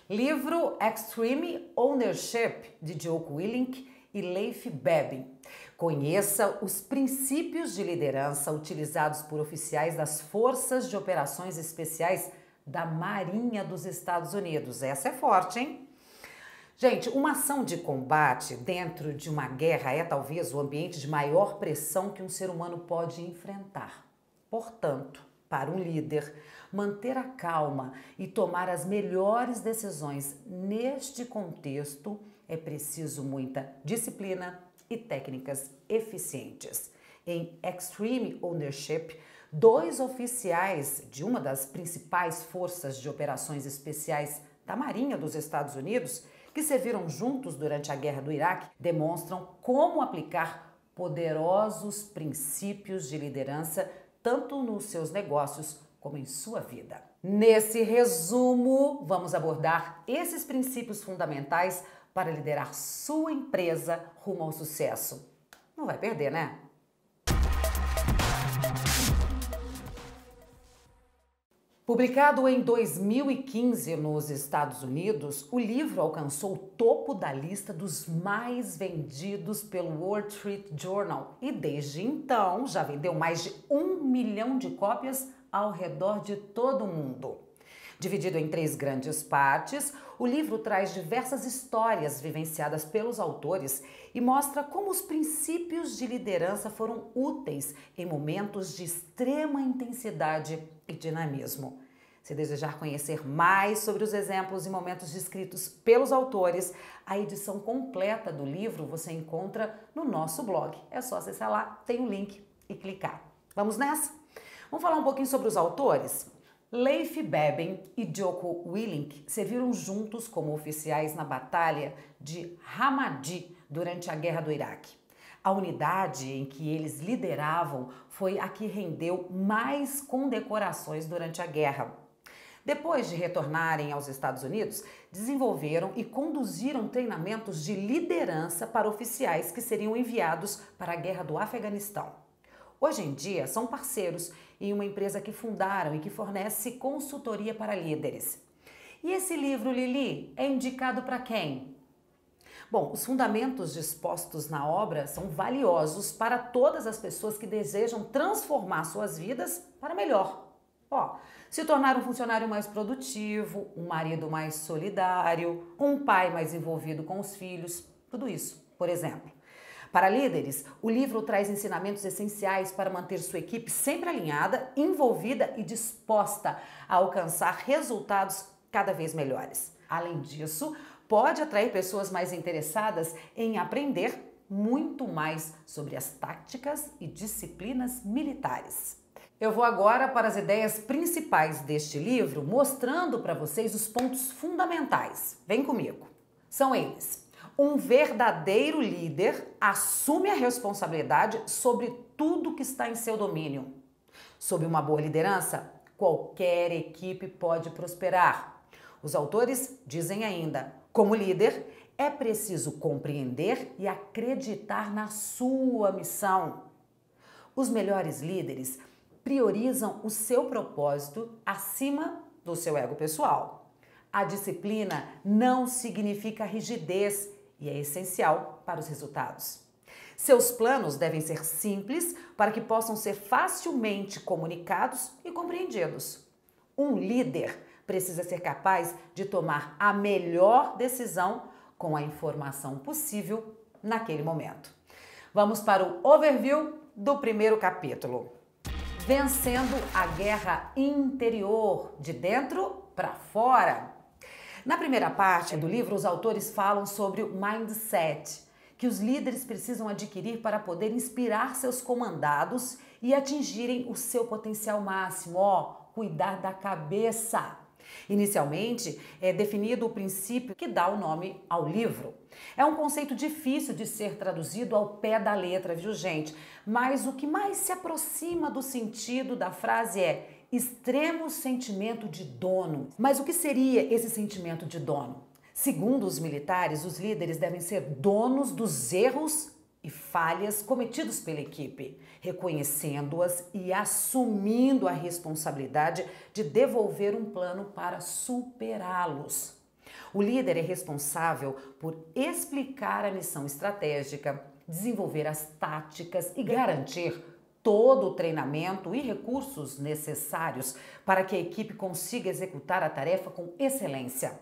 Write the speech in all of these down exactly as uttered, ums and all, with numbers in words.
Livro Extreme Ownership, de Jocko Willink e Leif Babin. Conheça os princípios de liderança utilizados por oficiais das Forças de Operações Especiais da Marinha dos Estados Unidos. Essa é forte, hein? Gente, uma ação de combate dentro de uma guerra é talvez o ambiente de maior pressão que um ser humano pode enfrentar. Portanto, para um líder, manter a calma e tomar as melhores decisões neste contexto é preciso muita disciplina e técnicas eficientes. Em Extreme Ownership, dois oficiais de uma das principais forças de operações especiais da Marinha dos Estados Unidos, que serviram juntos durante a Guerra do Iraque, demonstram como aplicar poderosos princípios de liderança tanto nos seus negócios como em sua vida. Nesse resumo, vamos abordar esses princípios fundamentais para liderar sua empresa rumo ao sucesso. Não vai perder, né? Publicado em dois mil e quinze nos Estados Unidos, o livro alcançou o topo da lista dos mais vendidos pelo Wall Street Journal e desde então já vendeu mais de um milhão de cópias ao redor de todo o mundo. Dividido em três grandes partes, o livro traz diversas histórias vivenciadas pelos autores e mostra como os princípios de liderança foram úteis em momentos de extrema intensidade e dinamismo. Se desejar conhecer mais sobre os exemplos e momentos descritos pelos autores, a edição completa do livro você encontra no nosso blog. É só acessar lá, tem o um link e clicar. Vamos nessa? Vamos falar um pouquinho sobre os autores? Leif Babin e Jocko Willink serviram juntos como oficiais na Batalha de Ramadi durante a Guerra do Iraque. A unidade em que eles lideravam foi a que rendeu mais condecorações durante a guerra. Depois de retornarem aos Estados Unidos, desenvolveram e conduziram treinamentos de liderança para oficiais que seriam enviados para a Guerra do Afeganistão. Hoje em dia, são parceiros em uma empresa que fundaram e que fornece consultoria para líderes. E esse livro, Lili, é indicado para quem? Bom, os fundamentos dispostos na obra são valiosos para todas as pessoas que desejam transformar suas vidas para melhor. Ó, se tornar um funcionário mais produtivo, um marido mais solidário, um pai mais envolvido com os filhos, tudo isso, por exemplo. Para líderes, o livro traz ensinamentos essenciais para manter sua equipe sempre alinhada, envolvida e disposta a alcançar resultados cada vez melhores. Além disso, pode atrair pessoas mais interessadas em aprender muito mais sobre as táticas e disciplinas militares. Eu vou agora para as ideias principais deste livro, mostrando para vocês os pontos fundamentais. Vem comigo. São eles. Um verdadeiro líder assume a responsabilidade sobre tudo que está em seu domínio. Sob uma boa liderança, qualquer equipe pode prosperar. Os autores dizem ainda, como líder, é preciso compreender e acreditar na sua missão. Os melhores líderes priorizam o seu propósito acima do seu ego pessoal. A disciplina não significa rigidez e é essencial para os resultados. Seus planos devem ser simples para que possam ser facilmente comunicados e compreendidos. Um líder precisa ser capaz de tomar a melhor decisão com a informação possível naquele momento. Vamos para o overview do primeiro capítulo. Vencendo a guerra interior, de dentro para fora. Na primeira parte do livro, os autores falam sobre o mindset, que os líderes precisam adquirir para poder inspirar seus comandados e atingirem o seu potencial máximo. Ó, cuidar da cabeça. Inicialmente, é definido o princípio que dá o nome ao livro. É um conceito difícil de ser traduzido ao pé da letra, viu, gente? Mas o que mais se aproxima do sentido da frase é extremo sentimento de dono. Mas o que seria esse sentimento de dono? Segundo os militares, os líderes devem ser donos dos erros e falhas cometidos pela equipe, reconhecendo-as e assumindo a responsabilidade de devolver um plano para superá-los. O líder é responsável por explicar a missão estratégica, desenvolver as táticas e garantir todo o treinamento e recursos necessários para que a equipe consiga executar a tarefa com excelência.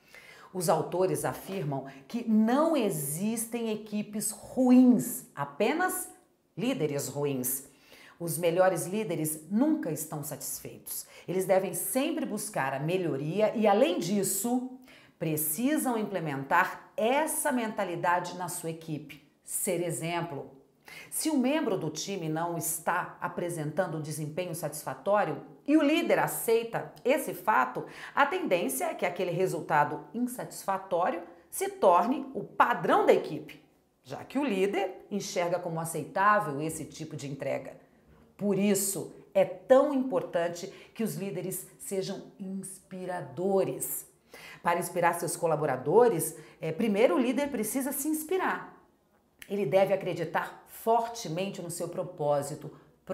Os autores afirmam que não existem equipes ruins, apenas líderes ruins. Os melhores líderes nunca estão satisfeitos. Eles devem sempre buscar a melhoria e, além disso, precisam implementar essa mentalidade na sua equipe. Ser exemplo. Se um membro do time não está apresentando um desempenho satisfatório e o líder aceita esse fato, a tendência é que aquele resultado insatisfatório se torne o padrão da equipe, já que o líder enxerga como aceitável esse tipo de entrega. Por isso, é tão importante que os líderes sejam inspiradores. Para inspirar seus colaboradores, é, primeiro o líder precisa se inspirar. Ele deve acreditar fortemente no seu propósito.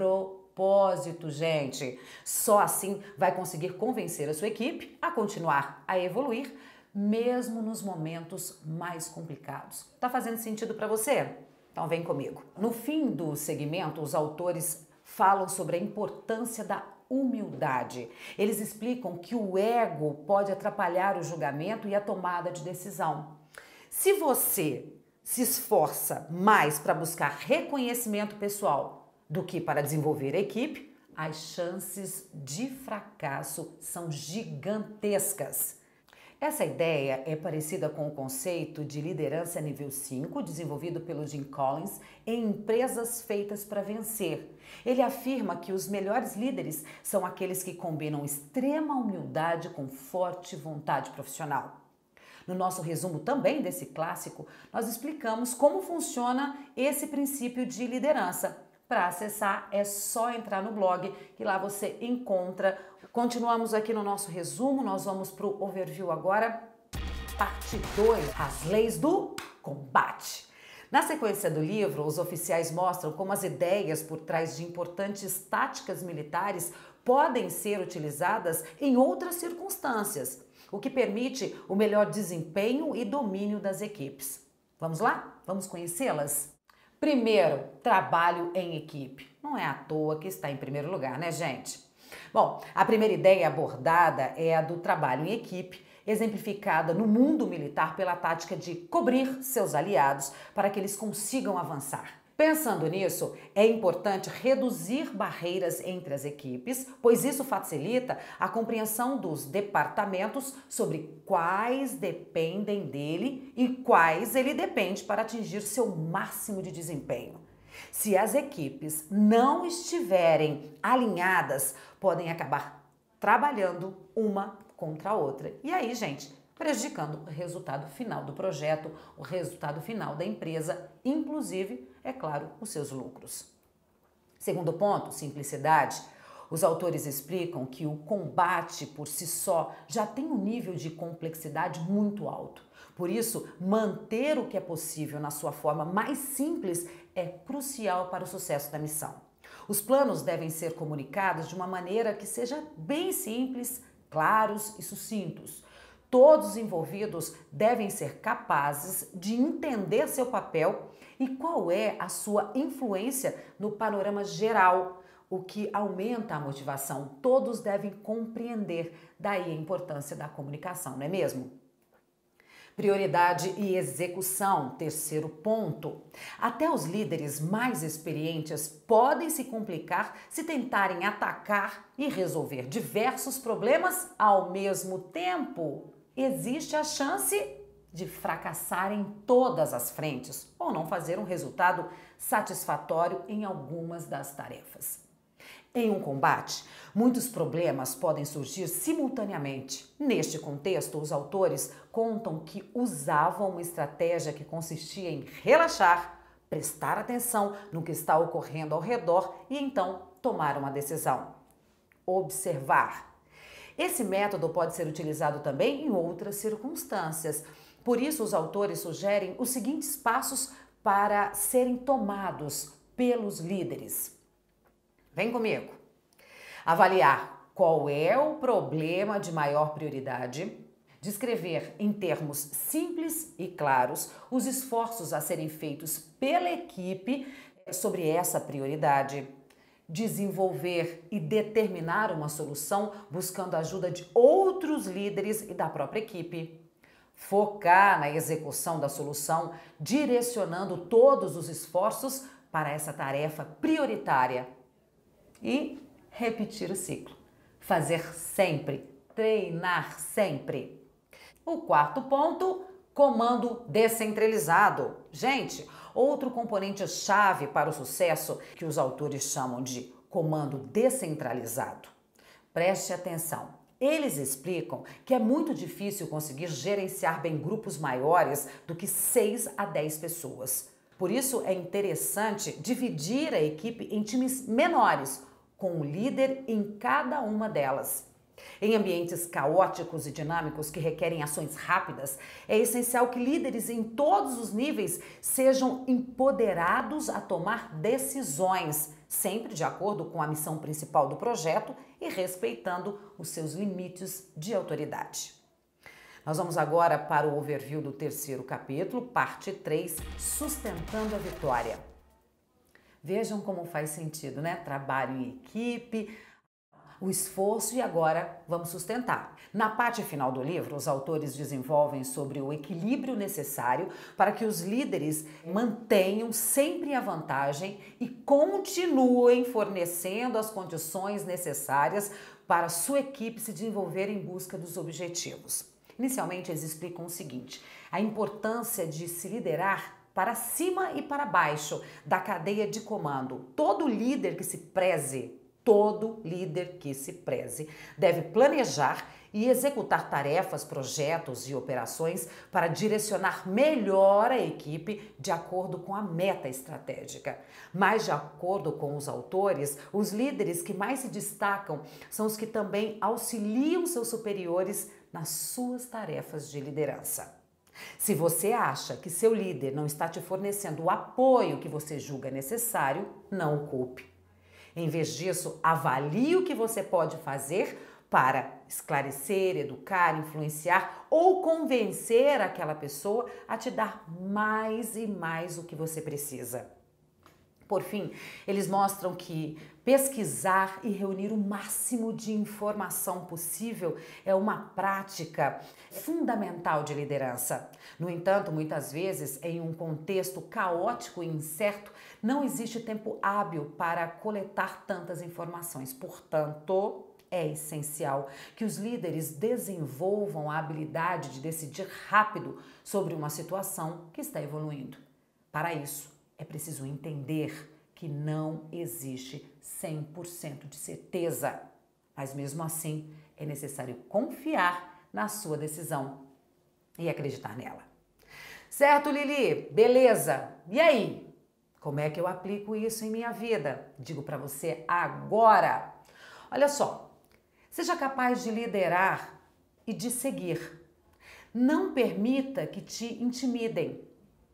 Propósito, gente. Só assim vai conseguir convencer a sua equipe a continuar a evoluir, mesmo nos momentos mais complicados. Tá fazendo sentido para você? Então vem comigo. No fim do segmento, os autores falam sobre a importância da humildade. Eles explicam que o ego pode atrapalhar o julgamento e a tomada de decisão. Se você se esforça mais para buscar reconhecimento pessoal do que para desenvolver a equipe, as chances de fracasso são gigantescas. Essa ideia é parecida com o conceito de liderança nível cinco, desenvolvido pelo Jim Collins em Empresas Feitas para Vencer. Ele afirma que os melhores líderes são aqueles que combinam extrema humildade com forte vontade profissional. No nosso resumo também desse clássico, nós explicamos como funciona esse princípio de liderança. Para acessar é só entrar no blog, que lá você encontra. Continuamos aqui no nosso resumo, nós vamos para o overview agora, parte dois, as leis do combate. Na sequência do livro, os oficiais mostram como as ideias por trás de importantes táticas militares podem ser utilizadas em outras circunstâncias, o que permite o melhor desempenho e domínio das equipes. Vamos lá? Vamos conhecê-las? Primeiro, trabalho em equipe. Não é à toa que está em primeiro lugar, né, gente? Bom, a primeira ideia abordada é a do trabalho em equipe, exemplificada no mundo militar pela tática de cobrir seus aliados para que eles consigam avançar. Pensando nisso, é importante reduzir barreiras entre as equipes, pois isso facilita a compreensão dos departamentos sobre quais dependem dele e quais ele depende para atingir seu máximo de desempenho. Se as equipes não estiverem alinhadas, podem acabar trabalhando uma contra a outra. E aí, gente, prejudicando o resultado final do projeto, o resultado final da empresa, inclusive, é claro, os seus lucros. Segundo ponto, simplicidade. Os autores explicam que o combate por si só já tem um nível de complexidade muito alto. Por isso, manter o que é possível na sua forma mais simples é crucial para o sucesso da missão. Os planos devem ser comunicados de uma maneira que seja bem simples, claros e sucintos. Todos os envolvidos devem ser capazes de entender seu papel e qual é a sua influência no panorama geral, o que aumenta a motivação. Todos devem compreender, daí a importância da comunicação, não é mesmo? Prioridade e execução, terceiro ponto. Até os líderes mais experientes podem se complicar se tentarem atacar e resolver diversos problemas ao mesmo tempo. Existe a chance de fracassar em todas as frentes ou não fazer um resultado satisfatório em algumas das tarefas. Em um combate, muitos problemas podem surgir simultaneamente. Neste contexto, os autores contam que usavam uma estratégia que consistia em relaxar, prestar atenção no que está ocorrendo ao redor e então tomar uma decisão. Observar. Esse método pode ser utilizado também em outras circunstâncias. Por isso, os autores sugerem os seguintes passos para serem tomados pelos líderes. Vem comigo. Avaliar qual é o problema de maior prioridade, descrever em termos simples e claros os esforços a serem feitos pela equipe sobre essa prioridade, desenvolver e determinar uma solução buscando a ajuda de outros líderes e da própria equipe, focar na execução da solução, direcionando todos os esforços para essa tarefa prioritária e repetir o ciclo. Fazer sempre, treinar sempre. O quarto ponto, comando descentralizado. Gente, outro componente-chave para o sucesso que os autores chamam de comando descentralizado. Preste atenção. Eles explicam que é muito difícil conseguir gerenciar bem grupos maiores do que seis a dez pessoas. Por isso é interessante dividir a equipe em times menores, com um líder em cada uma delas. Em ambientes caóticos e dinâmicos que requerem ações rápidas, é essencial que líderes em todos os níveis sejam empoderados a tomar decisões, sempre de acordo com a missão principal do projeto e respeitando os seus limites de autoridade. Nós vamos agora para o overview do terceiro capítulo, parte três, Sustentando a Vitória. Vejam como faz sentido, né? Trabalho em equipe, o esforço e agora vamos sustentar. Na parte final do livro, os autores desenvolvem sobre o equilíbrio necessário para que os líderes mantenham sempre a vantagem e continuem fornecendo as condições necessárias para sua equipe se desenvolver em busca dos objetivos. Inicialmente, eles explicam o seguinte: a importância de se liderar para cima e para baixo da cadeia de comando. Todo líder que se preze Todo líder que se preze deve planejar e executar tarefas, projetos e operações para direcionar melhor a equipe de acordo com a meta estratégica. Mas, de acordo com os autores, os líderes que mais se destacam são os que também auxiliam seus superiores nas suas tarefas de liderança. Se você acha que seu líder não está te fornecendo o apoio que você julga necessário, não o culpe. Em vez disso, avalie o que você pode fazer para esclarecer, educar, influenciar ou convencer aquela pessoa a te dar mais e mais o que você precisa. Por fim, eles mostram que pesquisar e reunir o máximo de informação possível é uma prática fundamental de liderança. No entanto, muitas vezes, em um contexto caótico e incerto, não existe tempo hábil para coletar tantas informações. Portanto, é essencial que os líderes desenvolvam a habilidade de decidir rápido sobre uma situação que está evoluindo. Para isso, é preciso entender que não existe cem por cento de certeza, mas mesmo assim é necessário confiar na sua decisão e acreditar nela. Certo, Lili? Beleza? E aí? Como é que eu aplico isso em minha vida? Digo para você agora. Olha só, seja capaz de liderar e de seguir. Não permita que te intimidem.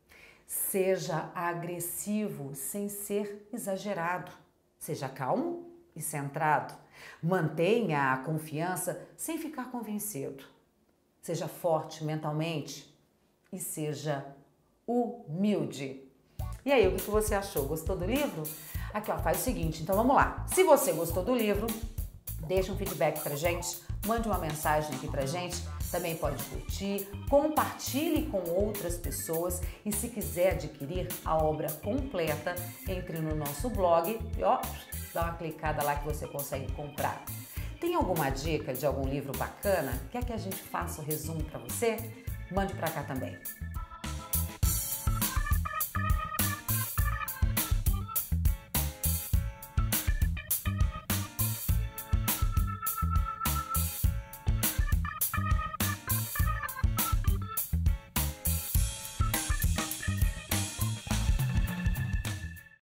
Seja agressivo sem ser exagerado. Seja calmo e centrado. Mantenha a confiança sem ficar convencido. Seja forte mentalmente e seja humilde. E aí, o que você achou? Gostou do livro? Aqui, ó, faz o seguinte, então vamos lá. Se você gostou do livro, deixa um feedback pra gente, mande uma mensagem aqui pra gente. Também pode curtir, compartilhe com outras pessoas e se quiser adquirir a obra completa, entre no nosso blog e ó, dá uma clicada lá que você consegue comprar. Tem alguma dica de algum livro bacana? Quer que a gente faça o resumo para você? Mande para cá também.